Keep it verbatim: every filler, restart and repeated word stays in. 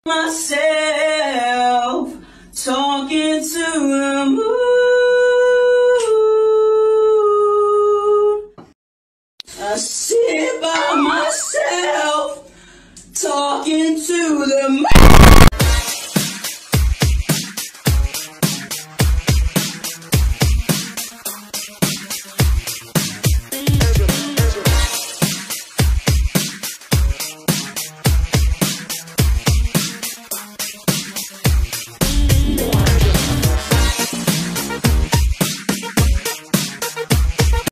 myself, talking to the moon. I sit by myself, talking to the moon.